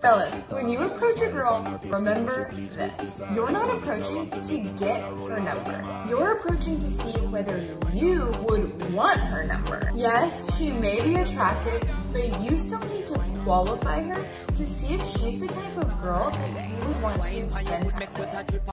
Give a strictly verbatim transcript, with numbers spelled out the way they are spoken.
Fellas, when you approach a girl, remember this. You're not approaching to get her number. You're approaching to see whether you would want her number. Yes, she may be attractive, but you still need to qualify her to see if she's the type of girl that you would want to spend time with.